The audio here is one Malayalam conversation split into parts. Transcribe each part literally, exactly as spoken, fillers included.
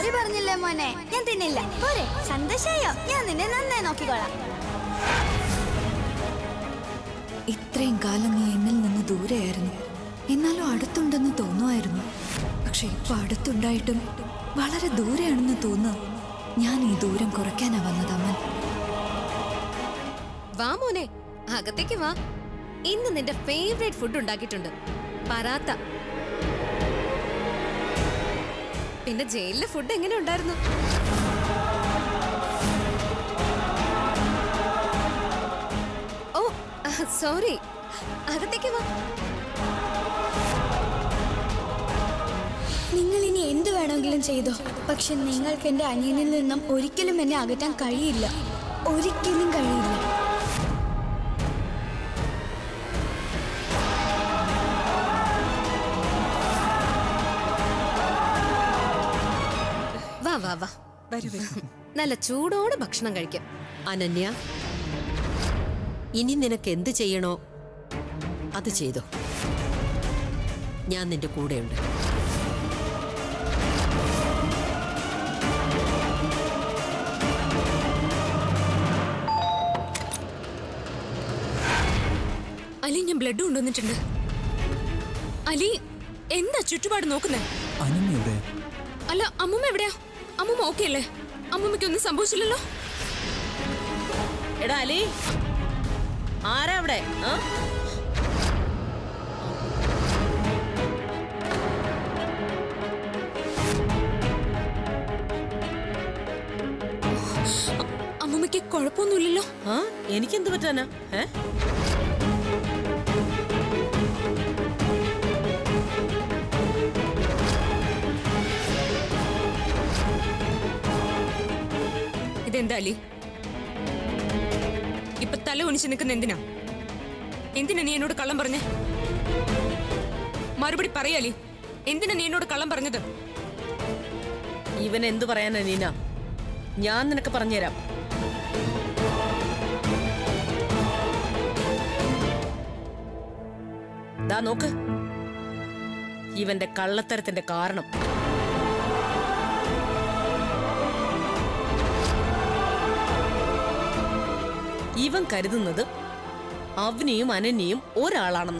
സോറി പറഞ്ഞില്ലേ മോനെ, ഞാൻ തിന്നില്ല. പോരെ, സന്തോഷായോ? ഞാൻ നിന്നെ നന്നായി നോക്കിക്കോളാം. ഇത്രയും കാലം നീ എന്നിൽ നിന്ന് ദൂരെയായിരുന്നു, എന്നാലും അടുത്തുണ്ടെന്ന് തോന്നുമായിരുന്നു. പക്ഷെ ഇപ്പൊ അടുത്തുണ്ടായിട്ടും വളരെ ദൂരെയാണെന്ന് തോന്നുന്നു. ഞാൻ ഈ ദൂരം കുറയ്ക്കാനാ വന്നത് അമ്മൻ. വാ മോനെ, അകത്തേക്ക് വാ. ഇന്ന് നിന്റെ ഫേവറേറ്റ് ഫുഡ് ഉണ്ടാക്കിയിട്ടുണ്ട്, പറാത്ത. പിന്നെ ജയിലിലെ ഫുഡ് എങ്ങനെ ഉണ്ടായിരുന്നു? ഓ സോറി, അകത്തേക്ക് വാ. നിങ്ങൾ ഇനി എന്ത് വേണമെങ്കിലും ചെയ്തോ, പക്ഷെ നിങ്ങൾക്ക് എന്റെ അനിയനിൽ നിന്നും ഒരിക്കലും എന്നെ അകറ്റാൻ കഴിയില്ല. ഒരിക്കലും കഴിയില്ല. വാ വാ വാ, നല്ല ചൂടോടെ ഭക്ഷണം കഴിക്കാം. അനന്യ, ഇനി നിനക്ക് എന്ത് ചെയ്യണോ അത് ചെയ്തോ. ഞാൻ നിന്റെ കൂടെയുണ്ട്. അലി, ഞാൻ ബ്ലഡ് കൊണ്ടുവന്നിട്ടുണ്ട്. അലി, എന്താ ചുറ്റുപാട് നോക്കുന്നേ? അല്ല, അമ്മൂമ്മ എവിടെയാ? അമ്മൂമ്മ ഓക്കെ അല്ലേ? അമ്മൂമ്മയ്ക്കൊന്നും സംഭവിച്ചില്ലല്ലോ? എടാ അലി, ആരാ അവിടെ? അമ്മൂമ്മയ്ക്ക് കുഴപ്പമൊന്നുമില്ലല്ലോ? ആ, എനിക്കെന്ത് പറ്റാനാ? ഏ ഇതെന്താ അലി, ഇപ്പൊ തല ഒണിച്ച് നിൽക്കുന്ന എന്തിനാ? എന്തിനാ നീ എന്നോട് കള്ളം പറഞ്ഞേ? മറുപടി പറയാലി, എന്തിനാ നീ എന്നോട് കള്ളം പറഞ്ഞത്? ഇവൻ എന്തു പറയാനാ നീന? ഞാൻ നിനക്ക് പറഞ്ഞുതരാം. ദാ നോക്ക്, ഇവന്റെ കള്ളത്തരത്തിന്റെ കാരണം. ഇവൻ കരുതുന്നത് അവനെയും അനന്യയും ഒരാളാണെന്ന.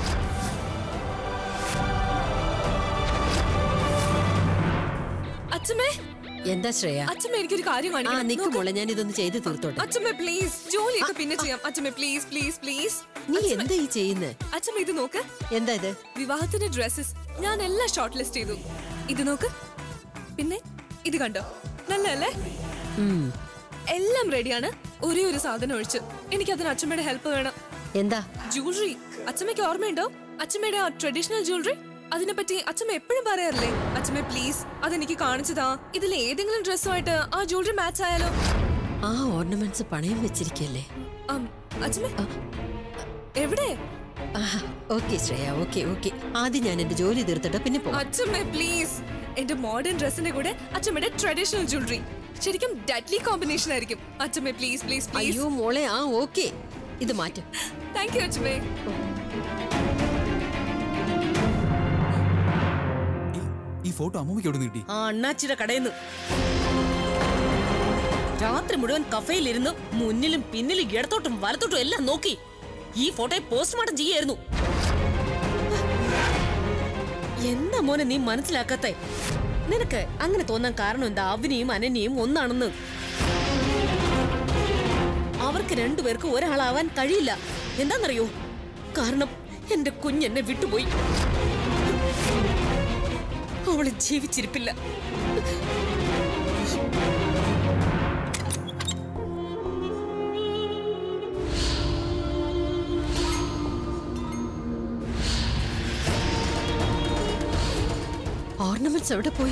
അച്ഛമ്മേ, എന്താ ശ്രേയ? അച്ഛമ്മ എനിക്കൊരു കാര്യം കാണിക്കണം. നിക്ക് മോളെ, ഞാൻ ഇതൊന്ന് ചെയ്ത് തീർത്തോട്ടെ. അച്ഛമ്മ പ്ലീസ്, ജോലിയൊക്കെ പിന്നെ ചെയ്യാം. അച്ഛമ്മ പ്ലീസ് പ്ലീസ് പ്ലീസ്. നീ എന്താ ഈ ചെയ്യുന്നേ? അച്ഛമ്മ ഇത് നോക്ക്. എന്താ ഇത്? വിവാഹത്തിന്റെ ഡ്രസ്സസ് ഞാൻ എല്ലാം ഷോർട്ട് ലിസ്റ്റ് ചെയ്തു. ഇത് നോക്ക്. പിന്നെ ഇത് കണ്ടോ, നല്ലല്ലേ? എല്ലാം റെഡിയാണ്. ഒരേ ഒരു സാധനം ഒഴിച്ച്. എനിക്ക് അതിന് അച്ഛമ്മയുടെ ഹെൽപ്പ് വേണം. എന്താ? ജ്വല്ലറി. അച്ഛമ്മയ്ക്ക് ഓർമ്മയുണ്ടോ അച്ഛമ്മയുടെ ആ ട്രഡീഷണൽ ജ്വല്ലറി? അതിനെപ്പറ്റി അച്ഛമ്മ എപ്പോഴും പറയാറില്ലേ? അച്ഛമ്മ പ്ലീസ് അതെനിക്ക് കാണിച്ചതാ. ഇതിൽ ഏതെങ്കിലും ഡ്രസ്സുമായിട്ട് ആ ജ്വല്ലറി മാച്ച് ആയാലോ? ആ ഓർണമെന്റ്സ് പണയം വെച്ചിരിക്കല്ലേ? അച്ഛമ്മ എവിടെ? Okay Shreya, okay okay. ആദ്യം ഞാൻ എന്റെ ജോലി തീർത്തിട്ട് പിന്നെ പോകാം. അച്ഛമ്മ പ്ലീസ്, എന്റെ മോഡേൺ ഡ്രസ്സിന്റെ കൂടെ അച്ഛമ്മയുടെ ട്രഡീഷണൽ ജ്വല്ലറി ശരിക്കും ഡെഡ്ലി കോമ്പിനേഷൻ ആയിരിക്കും. അച്ഛമ്മ പ്ലീസ് പ്ലീസ് പ്ലീസ്. അയ്യോ മോളെ, ആ ഓക്കെ, ഇത് മാറ്റും. താങ്ക് യു അച്ഛമ്മേ. ഈ ഫോട്ടോ അമ്മൂമ്മയ്ക്ക് എവിടെ കിട്ടി? ആ അണ്ണാച്ചിയുടെ കടയിൽ നിന്ന്. രാത്രി മുഴുവൻ കഫേയിലിരുന്ന് മുന്നിലും പിന്നിലും ഇടത്തോട്ടും വലത്തോട്ടും എല്ലാം നോക്കി ഈ ഫോട്ടോയെ പോസ്റ്റ്മോർട്ടം ചെയ്യായിരുന്നു. എന്താ മോനെ നീ മനസ്സിലാക്കാത്തെ? നിനക്ക് അങ്ങനെ തോന്നാൻ കാരണം എന്താ? അവനെയും അനന്യയും ഒന്നാണെന്ന്. അവർക്ക് രണ്ടുപേർക്ക് ഒരാളാവാൻ കഴിയില്ല. എന്താണെന്നറിയോ? കാരണം എന്റെ കുഞ്ഞെന്നെ വിട്ടുപോയി. അവള് ജീവിച്ചിരിപ്പില്ല. ഓർണമെന്റ്സ് എവിടെ പോയി?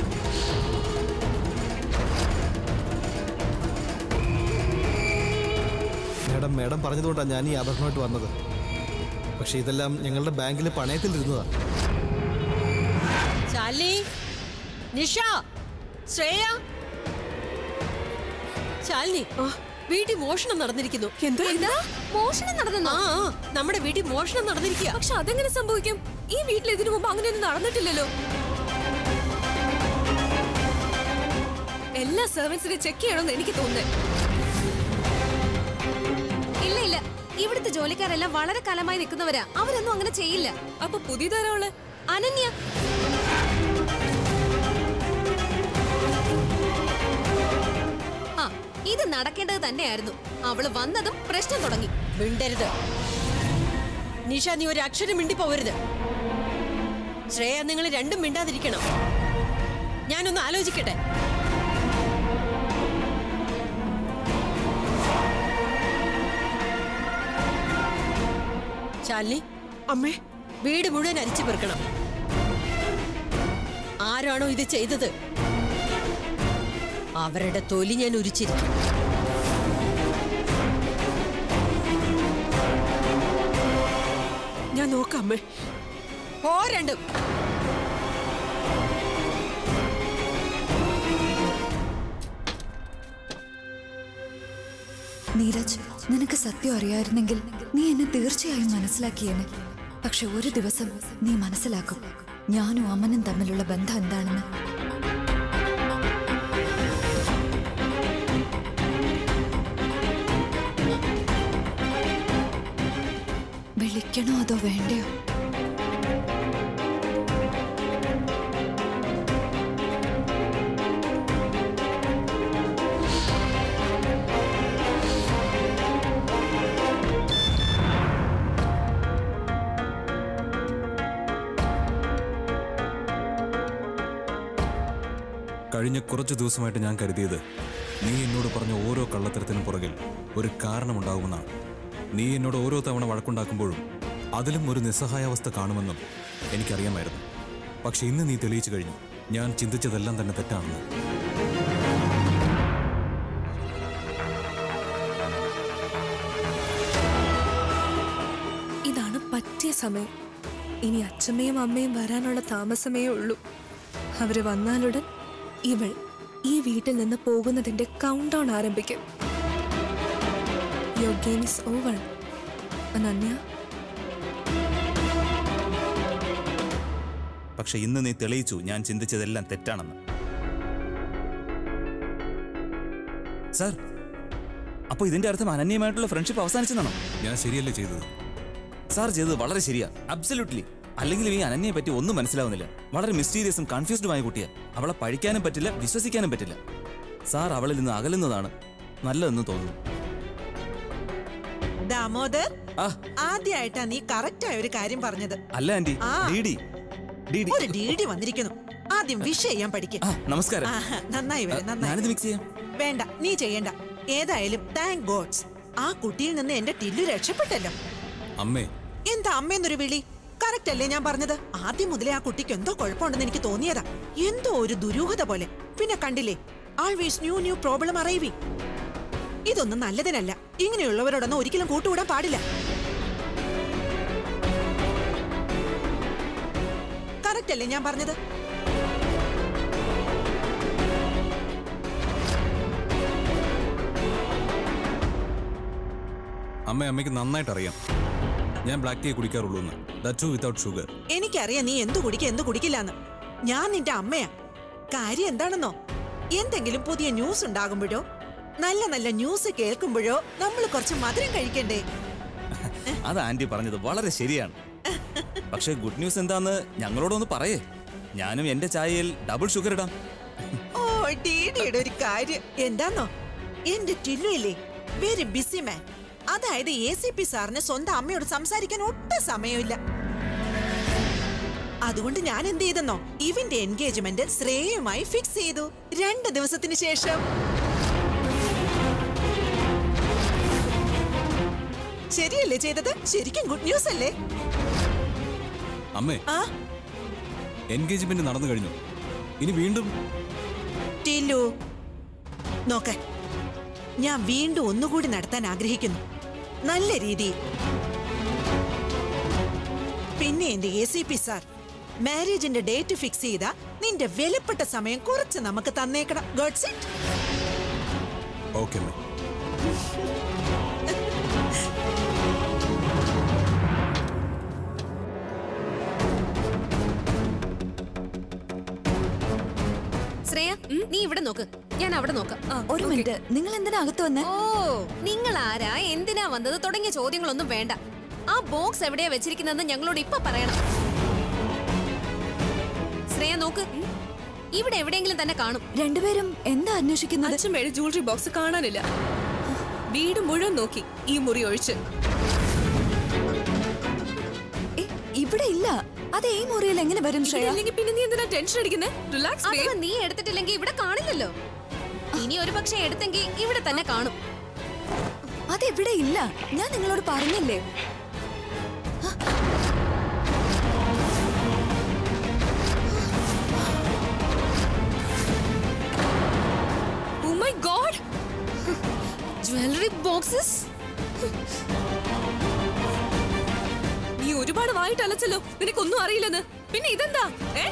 മേഡം മേഡം പറഞ്ഞതുകൊണ്ടാണ് ഞാൻ ഈ ആഭരണമായിട്ട് വന്നത്. പക്ഷെ ഇതെല്ലാം ഞങ്ങളുടെ ബാങ്കിലെ പണയത്തിൽ ഇരുന്നതാ. ശാലിനി, നിഷ, ശ്രേയ. ശാലിനി, വീട്ടിൽ മോഷണം നടന്നിരിക്കുന്നു. എന്താ മോഷണം നടന്നോ? ആ, നമ്മുടെ വീട്ടിൽ മോഷണം നടന്നിരിക്കുക. പക്ഷെ അതെങ്ങനെ സംഭവിക്കും? ഈ വീട്ടിൽ ഇതിനു മുമ്പ് അങ്ങനെയൊന്നും നടന്നിട്ടില്ലല്ലോ. എല്ലാ സെർവൻസിനെ ചെക്ക് ചെയ്യണമെന്ന് എനിക്ക് തോന്നുന്നത്. ഇല്ല ഇല്ല, ഇവിടുത്തെ ജോലിക്കാരെല്ലാം വളരെ കാലമായി നിൽക്കുന്നവരാ. അവരൊന്നും അങ്ങനെ ചെയ്യില്ല. അപ്പൊ പുതിയതാരാള്? അനന്യ. ആ, ഇത് നടക്കേണ്ടത് തന്നെയായിരുന്നു. അവള് വന്നതും പ്രശ്നം തുടങ്ങി. മിണ്ടരുത് നിഷ, നീ ഒരു അക്ഷരം മിണ്ടിപ്പോവരുത്. ശ്രേയ, നിങ്ങൾ രണ്ടും മിണ്ടാതിരിക്കണം. ഞാനൊന്ന് ആലോചിക്കട്ടെ. ശാലിനി, അമ്മേ, വീട് മുഴുവൻ അരിച്ചു പെറുക്കണം. ആരാണോ ഇത് ചെയ്തത് അവരുടെ തൊലി ഞാൻ ഉരിച്ചിരിക്കും. ഞാൻ നോക്കാം അമ്മേ. ഓ രണ്ടും. നീരജ്, നിനക്ക് സത്യം അറിയായിരുന്നെങ്കിൽ നീ എന്നെ തീർച്ചയായും മനസ്സിലാക്കിയേനെ. പക്ഷെ ഒരു ദിവസം നീ മനസ്സിലാക്കും ഞാനും അമ്മനും തമ്മിലുള്ള ബന്ധം എന്താണെന്ന്. വിളിക്കണോ അതോ വേണ്ടയോ? കഴിഞ്ഞ കുറച്ച് ദിവസമായിട്ട് ഞാൻ കരുതിയത് നീ എന്നോട് പറഞ്ഞ ഓരോ കള്ളത്തരത്തിനും പുറകിൽ ഒരു കാരണമുണ്ടാകുമെന്നാണ്. നീ എന്നോട് ഓരോ തവണ വഴക്കുണ്ടാക്കുമ്പോഴും അതിലും ഒരു നിസ്സഹായാവസ്ഥ കാണുമെന്നും എനിക്കറിയാമായിരുന്നു. പക്ഷെ ഇന്ന് നീ തെളിയിച്ചു കഴിഞ്ഞു ഞാൻ ചിന്തിച്ചതെല്ലാം തന്നെ തെറ്റാണെന്ന്. ഇതാണ് പറ്റിയ സമയം. ഇനി അച്ഛമ്മയും അമ്മയും വരാനുള്ള താമസമേ ഉള്ളൂ. അവര് വന്നാലുടൻ ഇവൾ ഈ വീട്ടിൽ നിന്ന് പോകുന്നതിന്റെ കൗണ്ട് ഡൗൺ ആരംഭിക്കും. Your game is over, Ananya. പക്ഷെ ഇന്ന് നീ തെളിയിച്ചു ഞാൻ ചിന്തിച്ചതെല്ലാം തെറ്റാണെന്ന്. സാർ, അപ്പൊ ഇതിന്റെ അർത്ഥം അനന്യമായിട്ടുള്ള ഫ്രണ്ട്ഷിപ്പ് അവസാനിച്ചെന്നാണോ? ഞാൻ ശരിയല്ലേ ചെയ്തത്? സാർ ചെയ്തത് വളരെ ശരിയാ, അബ്സല്യൂട്ട്ലി. അല്ലെങ്കിൽ ഈ അനന്യയെ പറ്റി ഒന്നും മനസ്സിലാവുന്നില്ല. വളരെ മിസ്റ്റീരിയസും കൺഫ്യൂസ്ഡുമായ കുട്ടിയാ. അവളെ പഴിക്കാനും പറ്റില്ല, വിശ്വസിക്കാനും പറ്റില്ല. സാർ അവളിൽ നിന്ന് അകലുന്നതാണ് നല്ലതെന്ന് തോന്നുന്നു. ദാമോദർ, ആദ്യമായിട്ടാ നീ കറക്റ്റ് ആയ ഒരു കാര്യം പറഞ്ഞത്. അല്ല ആന്റി, ഡിഡി ഡിഡി ഒരു ഡിഡി വന്നിരിക്കുന്നു. ആദ്യം വിഷ് ചെയ്യാൻ പഠിക്കും. നമസ്കാരം. നന്നായി വരും, നന്നായി. മിക്സ് ചെയ്യാം. വേണ്ട, നീ ചെയ്യണ്ട. ഏതായാലും താങ്ക് ഗോഡ്സ് ആ കുട്ടിയിൽ നിന്ന് എന്റെ ടില്ലു രക്ഷപ്പെട്ടല്ലോ. അമ്മേ, എന്താ അമ്മയെന്നൊരു വിളി? കറക്റ്റ് അല്ലേ ഞാൻ പറഞ്ഞത്? ആദ്യം മുതലേ ആ കുട്ടിക്ക് എന്തോ കുഴപ്പമുണ്ടെന്ന് എനിക്ക് തോന്നിയതാ. എന്തോ ഒരു ദുരൂഹത പോലെ. പിന്നെ കണ്ടില്ലേ, always new new problem arriving. ഇതൊന്നും നല്ലതിനല്ല. ഇങ്ങനെയുള്ളവരോടൊന്നും ഒരിക്കലും കൂട്ടുകൂടാൻ പാടില്ല. കറക്റ്റ് അല്ലേ ഞാൻ പറഞ്ഞത്? അമ്മ അമ്മയ്ക്ക് നന്നായിട്ട് അറിയാം ഞാൻ ബ്ലാക്ക് ടീ കുടിക്കാറുള്ളൂ എന്ന്. That too without sugar. എനിക്കറിയാം നീ എന്ത് കുടിക്കുക എന്ത് കുടിക്കില്ലാന്ന്. ഞാൻ നിന്റെ അമ്മയാ. കാര്യം എന്താണെന്നോ, എന്തെങ്കിലും പുതിയ ന്യൂസ് ഉണ്ടാകുമ്പോഴോ നല്ല നല്ല ന്യൂസ് കേൾക്കുമ്പോഴോ നമ്മൾ കുറച്ച് മധുരം കഴിക്കണ്ടേ? അത് ആന്റി പറഞ്ഞത് വളരെ ശരിയാണ്. പക്ഷെ ഗുഡ് ന്യൂസ് എന്താന്ന് ഞങ്ങളോടൊന്ന് പറയേ. ഞാനും എന്റെ ചായയിൽ ഡബിൾ ഷുഗർ ഇടാം. ഓ ഡിഡിയുടെ ഒരു കാര്യം എന്താന്നോ, എന്റെ ടില്ലുയില്ലേ വെരി ബിസി മാൻ. അതായത് എ സി പി സാറിന് സ്വന്തം അമ്മയോട് സംസാരിക്കാൻ ഒട്ടും സമയമില്ല. അതുകൊണ്ട് ഞാൻ എന്ത് ചെയ്തെന്നോ, ഇവന്റെ എൻഗേജ്മെന്റ് ശ്രേയയുമായി ഫിക്സ് ചെയ്തു. രണ്ട് ദിവസത്തിന് ശേഷം. ശരിയല്ലേ ചെയ്തത്? ശരിക്കും ഗുഡ് ന്യൂസ് അല്ലേ? അമ്മേ, എൻഗേജ്മെന്റ് നടന്നു കഴിഞ്ഞു. ഇനി വീണ്ടും ടില്ലു നോക്ക, ഞാൻ വീണ്ടും ഒന്നുകൂടി നടത്താൻ ആഗ്രഹിക്കുന്നു, നല്ല രീതിയിൽ. പിന്നെ എന്റെ എ സി പി സാർ മാരേജിന്റെ ഡേറ്റ് ഫിക്സ് ചെയ്ത നിന്റെ വിലപ്പെട്ട സമയം കുറച്ച് നമുക്ക് തന്നേക്കണം. Got it. ഓക്കേ. ശ്രേയ, നീ ഇവിടെ നോക്ക്. ഞാൻ അവിടെ നോക്കാം. ഒരു മിനിറ്റ്, നിങ്ങൾ എന്തിനാ അകത്ത് വന്നേ? ഓ, നിങ്ങൾ ആരാ, എന്തിനാ വന്നത് തുടങ്ങിയ ചോദ്യങ്ങളൊന്നും വേണ്ട. ആ ബോക്സ് എവിടെയാ വെച്ചിരിക്കുന്നതെന്ന് ഞങ്ങളോട് ഇപ്പൊ പറയണം. ശ്രേയ നോക്ക്, ഇവിടെ എവിടെയെങ്കിലും തന്നെ കാണും. രണ്ടുപേരും എന്താ അന്വേഷിക്കുന്നത്? അച്ഛമ്മയുടെ ജ്വല്ലറി ബോക്സ് കാണാനില്ല. വീട് മുഴുവൻ നോക്കി, ഈ മുറി ഒഴിച്ച്. ഇവിടെ ഇല്ല. അത് ഈ മുറിയിൽ എങ്ങനെ വരും ശ്രേയ? പിന്നെ നീ എന്തിനാ ടെൻഷൻ അടിക്കുന്നേ? റിലാക്സ്. അഥവാ നീ എടുത്തിട്ടില്ലെങ്കിൽ ഇവിടെ കാണില്ലല്ലോ. ഇനി ഒരു പക്ഷെ എടുത്തെങ്കിൽ ഇവിടെ തന്നെ കാണും. അതെവിടെ ഇല്ല, ഞാൻ നിങ്ങളോട് പറഞ്ഞില്ലേ. Oh my God! Jewellery boxes. നീ ഒരുപാട് വായിട്ട് അലച്ചല്ലോ, നിനക്കൊന്നും അറിയില്ലെന്ന്. പിന്നെ ഇതെന്താ? ഏ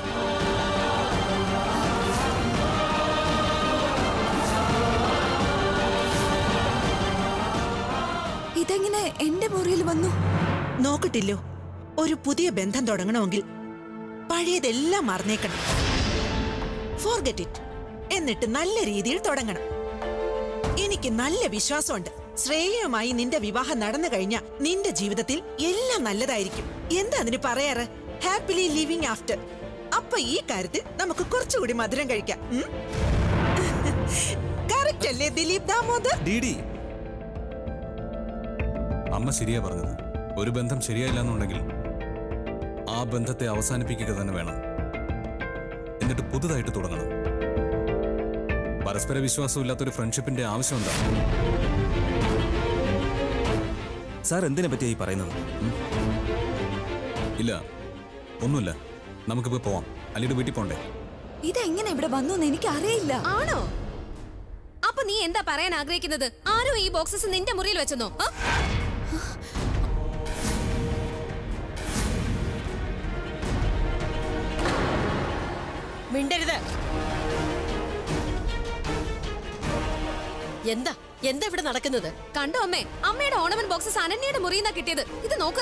ഇതെങ്ങനെ എന്റെ മുറിയിൽ വന്നു? നോക്കിട്ടില്ലോ, ഒരു പുതിയ ബന്ധം തുടങ്ങണമെങ്കിൽ പഴയതെല്ലാം മറന്നേക്കണം. Forget it. എന്നിട്ട് നല്ല രീതിയിൽ തുടങ്ങണം. എനിക്ക് നല്ല വിശ്വാസമുണ്ട്, ശ്രേയയുമായി നിന്റെ വിവാഹം നടന്നു കഴിഞ്ഞാൽ നിന്റെ ജീവിതത്തിൽ എല്ലാം നല്ലതായിരിക്കും. എന്താ അതിന് പറയാറ്? Happily living after. അപ്പൊ ഈ കാര്യത്തിൽ നമുക്ക് കുറച്ചുകൂടി മധുരം കഴിക്കാം. കറക്റ്റ് അല്ലേ ദിലീപ് ദാമോദർ? അമ്മ ശരിയാ പറഞ്ഞത്. ഒരു ബന്ധം ശരിയായില്ല എന്നുണ്ടെങ്കിൽ ആ ബന്ധത്തെ അവസാനിപ്പിക്കുക തന്നെ വേണം. എന്നിട്ട് പുതുതായിട്ട് തുടങ്ങണം. പരസ്പര വിശ്വാസമില്ലാത്തൊരു ഫ്രണ്ട്ഷിപ്പിന്റെ ആവശ്യം എന്താ? സാർ എന്തിനെ പറ്റിയാ ഈ പറയുന്നത്? ഇല്ല, ഒന്നുമില്ല. നമുക്കിപ്പോ പോവാം. അല്ലിയുടെ വീട്ടിൽ പോണ്ടേ? ഇതെങ്ങനെ ഇവിടെ വന്നു എന്ന് എനിക്ക് അറിയില്ല. ആണോ? അപ്പൊ നീ എന്താ പറയാൻ ആഗ്രഹിക്കുന്നത്? ആരോ ഈ ബോക്സസ് നിന്റെ മുറിയിൽ വെച്ചെന്നോ? മിണ്ടരുത്. എന്താ എന്താ ഇവിടെ നടക്കുന്നത്? കണ്ടോ അമ്മേ, അമ്മയുടെ ഓർണമെന്റ് ബോക്സസ് അനന്യയുടെ മുറിയിൽ നിന്നാ കിട്ടിയത്. ഇത് നോക്ക്.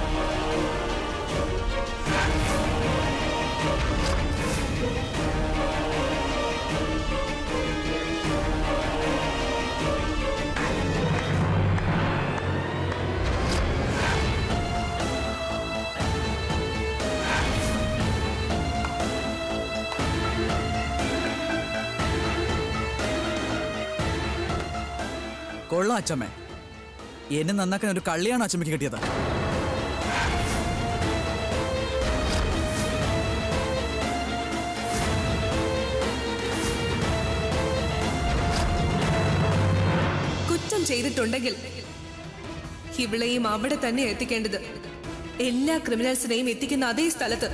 കൊള്ളാം അച്ചമ്മേ, എന്നെ നന്നാക്കാൻ ഒരു കള്ളിയാണ് അച്ചമ്മയ്ക്ക് കിട്ടിയത്. കുറ്റം ചെയ്തിട്ടുണ്ടെങ്കിൽ ഇവളെയും അവിടെ തന്നെ എത്തിക്കേണ്ടത്. എല്ലാ ക്രിമിനൽസിനെയും എത്തിക്കുന്ന അതേ സ്ഥലത്ത്,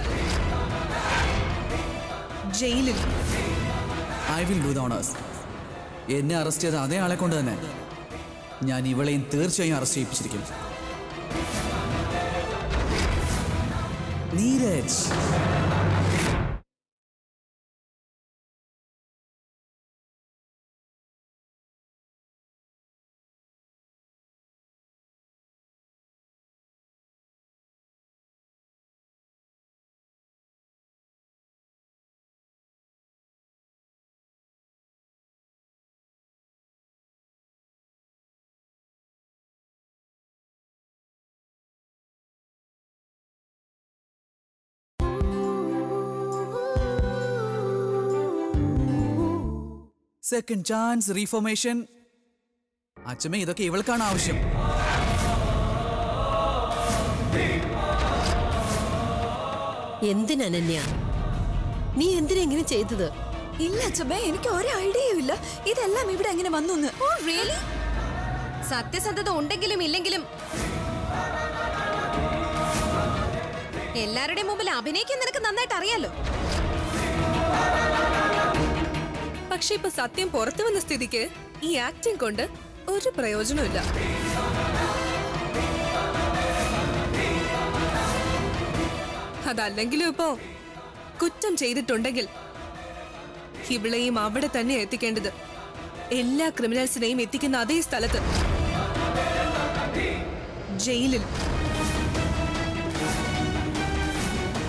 ജയിലിൽ. I will do the honours. എന്നെ അറസ്റ്റ് ചെയ്ത അതേ ആളെ കൊണ്ട് തന്നെ ഞാൻ ഇവളെയും തീർച്ചയായും അറസ്റ്റ് ചെയ്യിപ്പിച്ചിരിക്കും. Neeraj, second chance, reformation. അച്ഛമ്മ, ഇതൊക്കെ ഇവൾക്കാണ് ആവശ്യം. എന്തിനന്യ നീ എന്തിനാ ഇങ്ങനെ ചെയ്തത്? ഇല്ല അച്ഛമ്മേ, എനിക്ക് ഒരു ഐഡിയയും ഇല്ല ഇതെല്ലാം ഇവിടെ എങ്ങനെ വന്നു. Oh really? സത്യസന്ധത ഉണ്ടെങ്കിലും ഇല്ലെങ്കിലും എല്ലാവരുടെയും മുമ്പിൽ അഭിനയിക്കാൻ നിനക്ക് നന്നായിട്ട് അറിയാലോ. പക്ഷെ ഇപ്പൊ സത്യം പുറത്തു വന്ന സ്ഥിതിക്ക് ഈ ആക്ടിംഗ് കൊണ്ട് ഒരു പ്രയോജനമില്ല. അതല്ലെങ്കിലും ഇപ്പോ കുറ്റം ചെയ്തിട്ടുണ്ടെങ്കിൽ ഇവളെയും അവിടെ തന്നെ എത്തിക്കേണ്ടത്. എല്ലാ ക്രിമിനൽസിനെയും എത്തിക്കുന്ന അതേ സ്ഥലത്ത്, ജയിലിൽ.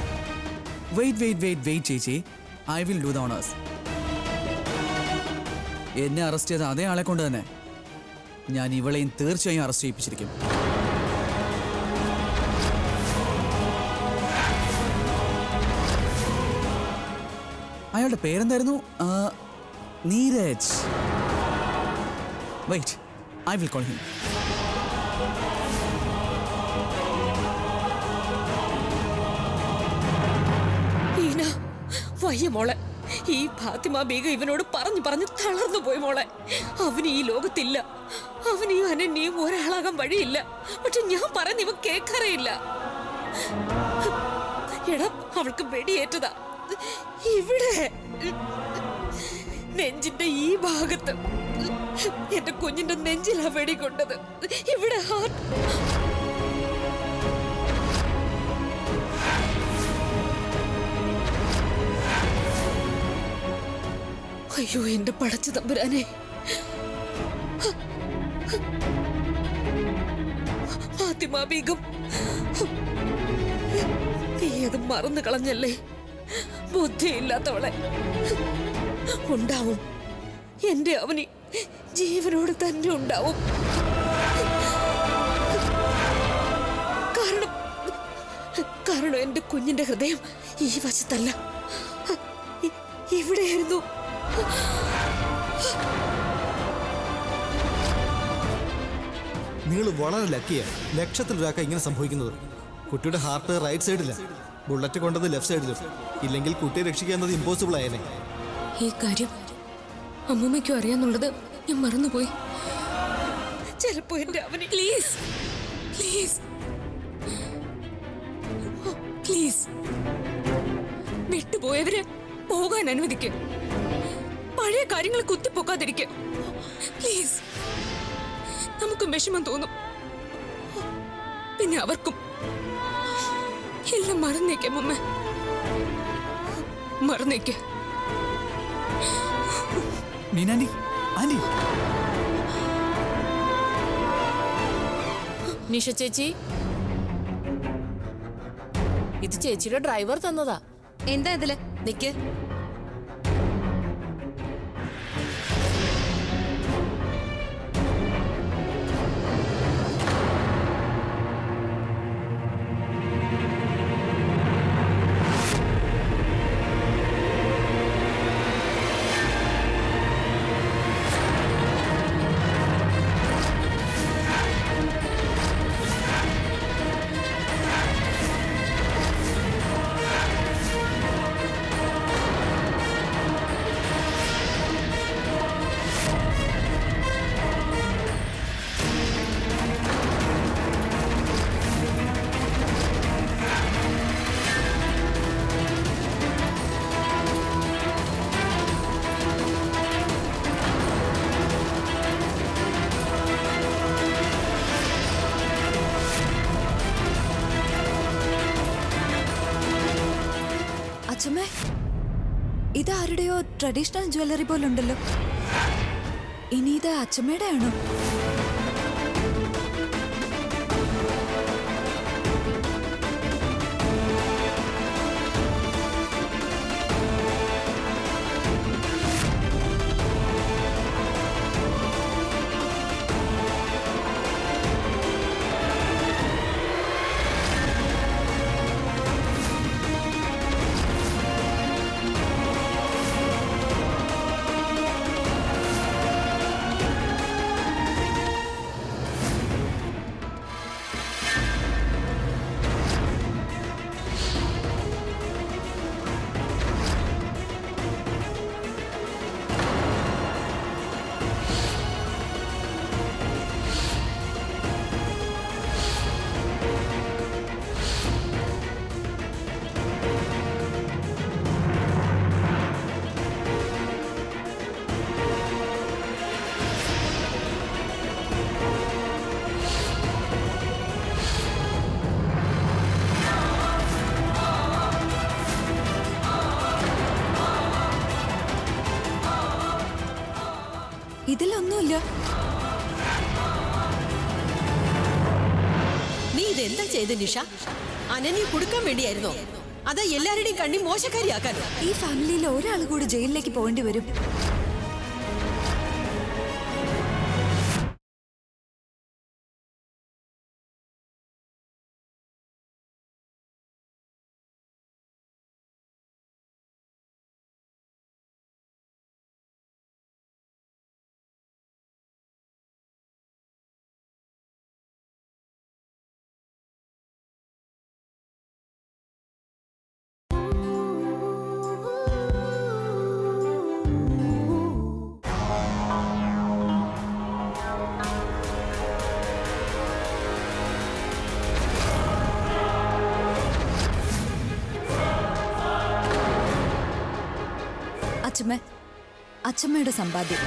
വെയിറ്റ് വെയിറ്റ് വെയിറ്റ് വെയിറ്റ് ചേച്ചി, I will do the honours. എന്നെ അറസ്റ്റ് ചെയ്ത അതേ ആളെ കൊണ്ട് തന്നെ ഞാൻ ഇവളെയും തീർച്ചയായും അറസ്റ്റ് ചെയ്യിപ്പിച്ചിരിക്കും. അയാളുടെ പേരെന്തായിരുന്നു? Neeraj. Wait, I will call him. വയ്യ മോളെ, ഈ ഫാത്തിമ ബീഗം ഇവനോട് പറഞ്ഞു പറഞ്ഞു തളർന്നു പോയി മോളെ. അവന് ഈ ലോകത്തില്ല, അവന് ഈ അനന്യയും ഒരാളാകാൻ വഴിയില്ല. പക്ഷെ ഞാൻ പറയുന്ന ഇവ കേൾക്കാറേയില്ല. എടാ, അവൾക്ക് വെടിയേറ്റതാ ഇവിടെ നെഞ്ചിന്റെ ഈ ഭാഗത്ത്. എന്റെ കുഞ്ഞിന്റെ നെഞ്ചിലാ വെടി കൊണ്ടത്. ഇവിടെ ഹാർട്ട്. അയ്യോ എന്റെ പടച്ച തമ്പുരാനെ, ഫാത്തിമ ബീഗം, നീ അത് മറന്നു കളഞ്ഞല്ലേ? ബുദ്ധിയില്ലാത്തവളെ. ഉണ്ടാവും, എന്റെ അവനി ജീവനോട് തന്നെ ഉണ്ടാവും. കാരണം കാരണം എന്റെ കുഞ്ഞിന്റെ ഹൃദയം ഈ വശത്തല്ല, ഇവിടെയായിരുന്നു. നിങ്ങൾ വളരെ ലക്കിയാണ്. ലക്ഷത്തിലൊരാക്ക ഇങ്ങനെ സംഭവിക്കുന്നത്. കുട്ടിയുടെ ഹാർട്ട് റൈറ്റ് സൈഡില്ല, ബുള്ളറ്റ് കൊണ്ടത് ലെഫ്റ്റ് സൈഡിലും. ഇല്ലെങ്കിൽ കുട്ടിയെ രക്ഷിക്കുന്നത് ഇമ്പോസിബിൾ ആയേനെ. ഈ കാര്യം അമ്മൂമ്മയ്ക്കും അറിയാന്നുള്ളത് ഞാൻ മറന്നുപോയി. ചിലപ്പോ എന്റെ അവന് പ്ലീസ് പ്ലീസ് പ്ലീസ് വിട്ടുപോയവരെ പോകാൻ അനുവദിക്കുക. പഴയ കാര്യങ്ങൾ കുത്തിപ്പൊക്കാതിരിക്കുക പ്ലീസ്. നമുക്കും വിഷമം തോന്നും, പിന്നെ അവർക്കും. എല്ലാം മറന്നേക്കാം അമ്മ, മറന്നേക്ക. നിഷ ചേച്ചി, ഇത് ചേച്ചിയുടെ ഡ്രൈവർ തന്നതാ. എന്താ ഇതില്? നിക്ക്. അച്ഛമ്മേ, ഇതാരുടെയോ ട്രഡീഷണൽ ജ്വല്ലറി പോലുണ്ടല്ലോ. ഇനി ഇത് അച്ഛമ്മയുടെ ആണോ? ഇതിലൊന്നുമില്ല. നീ ഇതെന്താ ചെയ്ത് നിഷ? അനന്യ കൊടുക്കാൻ വേണ്ടിയായിരുന്നോ? അതാ എല്ലാവരുടെയും കണ്ണി മോശക്കാരിയാക്കാനോ? ഈ ഫാമിലിയിൽ ഒരാൾ കൂടി ജയിലിലേക്ക് പോകേണ്ടി വരും. അച്ഛമ്മ, അച്ഛമ്മയുടെ സമ്പാദ്യം.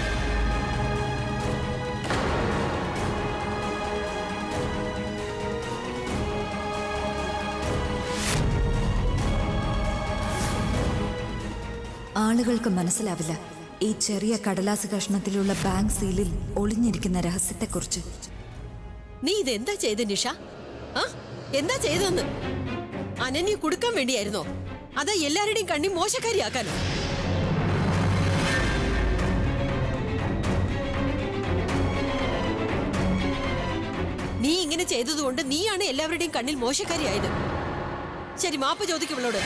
ആളുകൾക്ക് മനസ്സിലാവില്ല ഈ ചെറിയ കടലാസ് കഷ്ണത്തിലുള്ള ബാങ്ക് സീലിൽ ഒളിഞ്ഞിരിക്കുന്ന രഹസ്യത്തെക്കുറിച്ച്. നീ ഇതെന്താ ചെയ്ത നിഷ? ആ എന്താ ചെയ്തെന്ന്? അനന്യെ കൊടുക്കാൻ വേണ്ടിയായിരുന്നോ? അതാ എല്ലാവരുടെയും കണ്ണി മോശക്കാരിയാക്കാനോ? നീ ഇങ്ങനെ ചെയ്തതുകൊണ്ട് നീയാണ് എല്ലാവരുടെയും കണ്ണിൽ മോശക്കാരിയായത്. ശരി, മാപ്പ് ചോദിക്കുള്ളോട്.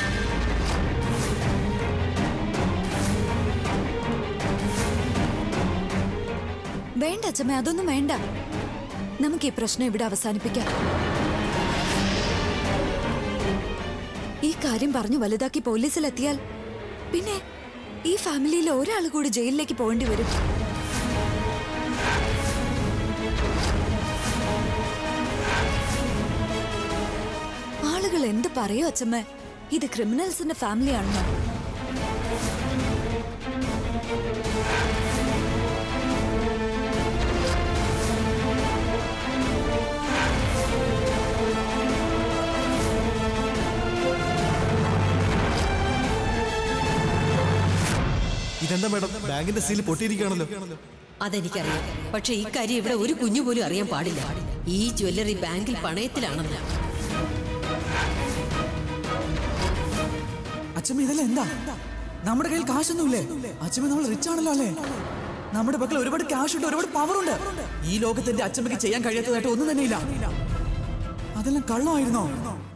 വേണ്ട അച്ഛമ്മ, അതൊന്നും വേണ്ട. നമുക്ക് ഈ പ്രശ്നം ഇവിടെ അവസാനിപ്പിക്കാം. ഈ കാര്യം പറഞ്ഞു വലുതാക്കി പോലീസിലെത്തിയാൽ പിന്നെ ഈ ഫാമിലിയിലെ ഒരാൾ കൂടി ജയിലിലേക്ക് പോകേണ്ടി വരും. ആളുകൾ എന്ത് പറയോ അച്ഛമ്മ, ഇത് ക്രിമിനൽസിന്റെ ഫാമിലിയാണെന്നോ? ഇതെന്താ മേഡം, ബാങ്കിന്റെ സീൽ പൊട്ടിയിരിക്കുകയാണല്ലോ. അതെനിക്കറിയാം, പക്ഷെ ഈ കാര്യം ഇവിടെ ഒരു കുഞ്ഞു പോലും അറിയാൻ പാടില്ല. ഈ ജ്വല്ലറി ബാങ്കിൽ പണയത്തിലാണെന്ന്. അച്ഛമ്മ ഇതെല്ലാം എന്താ? നമ്മുടെ കയ്യിൽ കാശൊന്നുമില്ലേ? അച്ഛമ്മ നമ്മൾ റിച്ച് ആണല്ലോ അല്ലേ? നമ്മുടെ പക്കൽ ഒരുപാട് ക്യാഷ് ഉണ്ട്, ഒരുപാട് പവർ ഉണ്ട്. ഈ ലോകത്തിന്റെ അച്ഛമ്മയ്ക്ക് ചെയ്യാൻ കഴിയാത്തതായിട്ട് ഒന്നും തന്നെ ഇല്ല. അതെല്ലാം കള്ളമായിരുന്നോ?